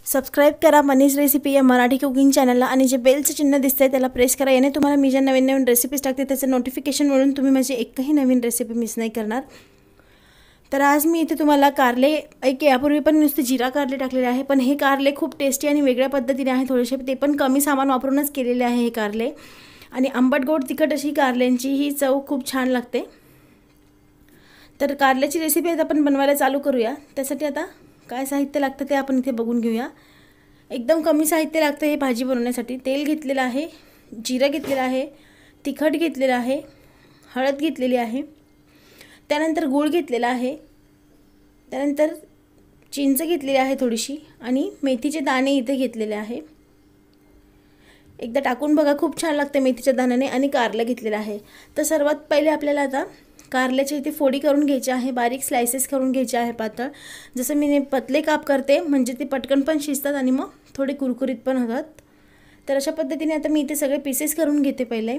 Subscribe करा Manish recipe या Marathi cooking चॅनलला आणि जे बेलचं चिन्ह दिसतंय त्याला प्रेस करा। याने तुम्हाला मी ज्या नवीन नवीन रेसिपीज टाकते त्याचं नोटिफिकेशन मिळून तुम्ही माझी एकही नवीन रेसिपी मिस नाही करणार। तर आज मी इथे तुम्हाला कारले यापूर्वी पण नुसते जिरा कारले टाकलेले आहे, पण हे कारले खूप टेस्टी आणि वेगळ्या पद्धतीने आहे। थोडेसे ते पण कमी सामान वापरूनच केलेले आहे हे कारले आणि आंबट गोड तिखट अशी कारल्यांची ही चव खूप छान लागते। तर कारल्याची रेसिपी आता आपण बनवायला चालू करूया। त्यासाठी आता काय साहित्य लागतं ते आपण इथे बघून घेऊया। एकदम कमी साहित्य लागतं हे भाजी बनवण्यासाठी। तेल घेतलेलं आहे, जिरं घेतलेलं आहे, तिखट घेतलेलं आहे, हळद घेतलेली आहे, त्यानंतर गूळ घेतलेला आहे, त्यानंतर चिंच घेतलेली आहे थोडीशी आणि मेथीचे दाणे इथे घेतलेले आहे। एकदा टाकून बघा, खूप छान लागते मेथीच्या दाण्याने। आणि कारलं घेतलेलं आहे। तर सर्वात पहिले आपल्याला आता कारल्याची इथे फोडी करून घ्यायची आहे, बारीक स्लाइसेस करून घ्यायचे आहे पातळ। जसं मी पतले काप करते म्हणजे ते पटकन पण शिजतात आणि मग थोडे कुरकुरीत पण होतात। तर अशा पद्धतीने आता मी इथे सगळे पीसेस करून घेते। पहिले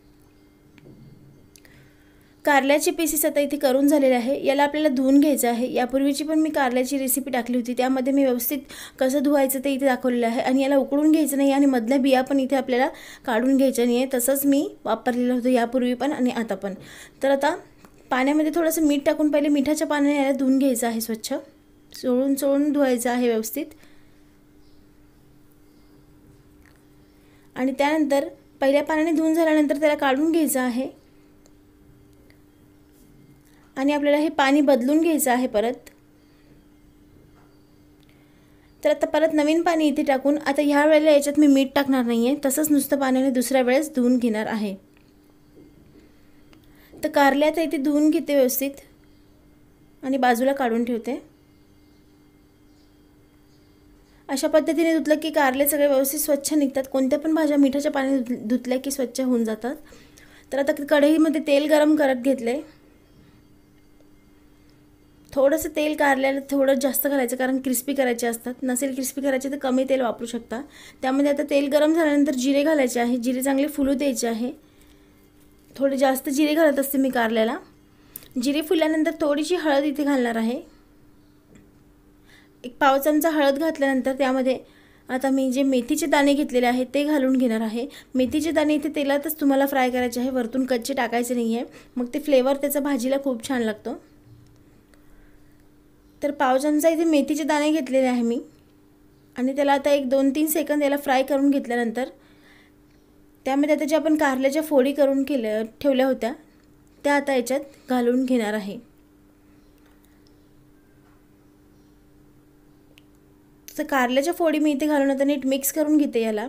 कारल्याचे पीसेस आता इथे करून झालेले आहे। याला आपल्याला धुवून घ्यायचं आहे। यापूर्वीची पण मी कारल्याची रेसिपी टाकली होती, त्यामध्ये मी व्यवस्थित कसं धुवायचं ते इथे दाखवलेलं आहे। आणि याला उकळून घ्यायचं नाही आणि मधल्या बिया पण इथे आपल्याला काढून घ्यायच्या नाही आहे। तसंच मी वापरलेलं होतं यापूर्वी पण आणि आता पण। तर आता पाण्यामध्ये थोडंसं मीठ टाकून पहिले मिठाच्या पाण्याने याला धुवून घ्यायचं आहे, स्वच्छ चोळून धुवायचं आहे व्यवस्थित। आणि त्यानंतर पहिल्या पाण्याने धुवून झाल्यानंतर त्याला काढून घ्यायचं आहे आणि आपल्याला हे पाणी बदलून घ्यायचं आहे परत। तर आता परत नवीन पाणी इथे टाकून आता ह्या वेळेला याच्यात मी मीठ टाकणार नाहीये, तसंच नुसतं पाण्याने दुसऱ्या वेळेस धुवून घेणार आहे। तर कारले आता इथे धुवून घेते व्यवस्थित आणि बाजूला काढून ठेवते। अशा पद्धतीने धुतलं की कारले सगळे व्यवस्थित स्वच्छ निघतात। कोणत्या पण भाज्या मिठाच्या पाण्याने धुतल्या की स्वच्छ होऊन जातात। तर आता कढईमध्ये तेल गरम करत घेतले। थोडंसं तेल कारल्याला थोडं जास्त घालायचं, कारण क्रिस्पी करायचे असतात। नसेल क्रिस्पी करायचे तर कमी तेल वापरू शकता। त्यामध्ये आता तेल गरम झाल्यानंतर जिरे घालायचे आहे। जिरे चांगले फुलू द्यायचे आहे। थोडे जास्त जिरे घालत असते मी कारल्याला। जिरे फुलल्यानंतर थोडीशी हळद इथे घालणार आहे। एक पाव चमचा हळद घातल्यानंतर त्यामध्ये आता मी जे मेथीचे दाणे घेतलेले आहेत ते घालून घेणार आहे। मेथीचे दाणे इथे तेलातच तुम्हाला फ्राय करायचे आहे, वरतून कच्चे टाकायचे नाही आहे, मग ते फ्लेवर त्याचा भाजीला खूप छान लागतो। तर पाव चमचा इथे मेथीचे दाणे घेतलेले आहे मी आणि त्याला आता एक 2-3 सेकंद याला फ्राय करून घेतल्यानंतर त्यामध्ये आता जे आपण कारल्याच्या फोडी करून ठेवल्या होत्या त्या आता याच्यात घालून घेणार आहे। तर कारल्याच्या फोडी मी इथे घालून आता नीट मिक्स करून घेते याला।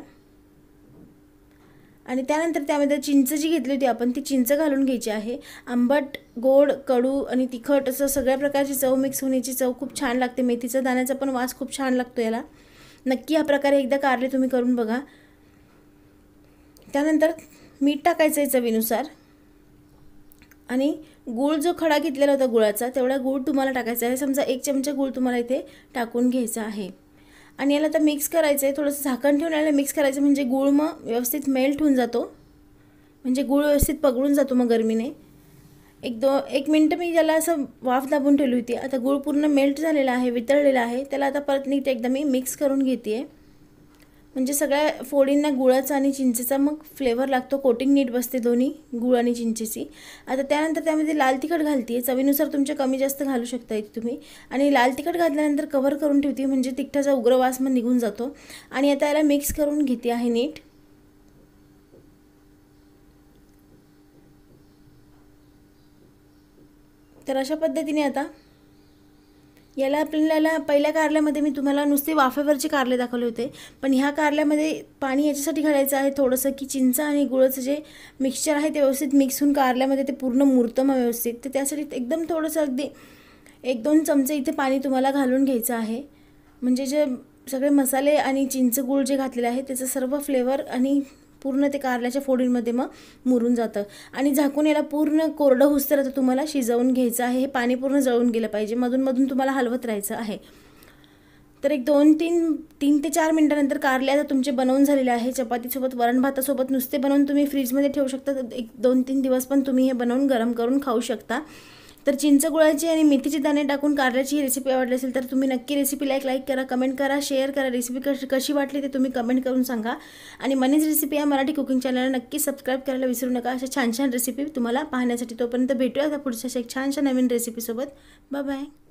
आणि त्यानंतर त्यामध्ये चिंच जी घेतली होती आपण ती चिंच घालून घ्यायची आहे। आंबट, गोड, कडू आणि तिखट असं सगळ्या प्रकारची चव मिक्स होण्याची चव खूप छान लागते। मेथीचा दाण्याचा पण वास खूप छान लागतो याला। नक्की या प्रकारे एकदा कारले तुम्ही करून बघा। त्यानंतर मीठ टाकायचं आहे चवीनुसार आणि गूळ जो खडा घेतलेला होता गुळाचा तेवढा गूळ तुम्हाला टाकायचा आहे। समजा 1 चमचा गूळ तुम्हाला इथे टाकून घ्यायचा आहे आणि याला आता मिक्स करायचं आहे। थोडंसं झाकण ठेवून याला मिक्स करायचं म्हणजे गूळ मग व्यवस्थित मेल्ट होऊन जातो, म्हणजे गूळ व्यवस्थित पगळून जातो मग गरमीने। 1 मिनिट मी याला असं वाफ दाबून ठेवली होती। आता गूळ पूर्ण मेल्ट झालेला आहे, वितळलेला आहे। त्याला आता परत नीट एकदा मी मिक्स करून घेते, म्हणजे सगळ्या फोडींना गुळाचा आणि चिंचेचा मग फ्लेवर लागतो, कोटिंग नीट बसते दोन्ही गूळ आणि चिंचेची। आता त्यानंतर त्यामध्ये लाल तिखट घालते, चवीनुसार तुमच्या कमी जास्त घालू शकता इथे तुम्ही। आणि लाल तिखट घातल्यानंतर कव्हर करून ठेवते, म्हणजे तिखटाचा उग्र वास मग निघून जातो। आणि आता याला मिक्स करून घेते आहे नीट। तर अशा पद्धतीने आता याला आपल्याला पहिल्या कारल्यामध्ये मी तुम्हाला नुसते वाफेवरचे कारले दाखवले होते, पण ह्या कारल्यामध्ये पाणी याच्यासाठी घालायचं आहे थोडंसं की चिंच आणि गुळाचं जे मिक्सचर आहे ते व्यवस्थित मिक्स होऊन कारल्यामध्ये ते पूर्ण मुरतं मग व्यवस्थित। तर त्यासाठी एकदम थोडंसं अगदी 1-2 चमचे इथे पाणी तुम्हाला घालून घ्यायचं आहे, म्हणजे जे सगळे मसाले आणि चिंच गूळ जे घातलेले आहे त्याचं सर्व फ्लेवर आणि पूर्ण ते कारल्याच्या फोडींमध्ये मग मुरून जातं। आणि झाकून याला पूर्ण कोरडं होईस्तोवर आता तुम्हाला शिजवून घ्यायचं आहे। हे पाणी पूर्ण जळून गेलं पाहिजे, मधून मधून तुम्हाला हलवत राहायचं आहे। तर एक 3 ते 4 मिनिटानंतर कारले आता तुमचे बनवून झालेले आहे। चपातीसोबत, वरण भातासोबत नुसते बनवून तुम्ही फ्रीजमध्ये ठेवू शकता। एक 2-3 दिवस पण तुम्ही हे बनवून गरम करून खाऊ शकता। तर चिंच गुळाची आणि मेथीचे दाणे टाकून कारल्याची ही रेसिपी आवडली असेल तर तुम्ही नक्की रेसिपी लाईक करा, कमेंट करा, शेअर करा. रेसिपी कशी वाटली ते तुम्ही कमेंट करून सांगा. आणि मनीज रेसिपी या मराठी कुकिंग चॅनलला नक्की सबस्क्राईब करायला विसरू नका. अशा छान छान रेसिपी तुम्हाला पाहण्यासाठी. तोपर्यंत भेटूया पुढच्या एक छानशा नवीन रेसिपीसोबत. Bye bye.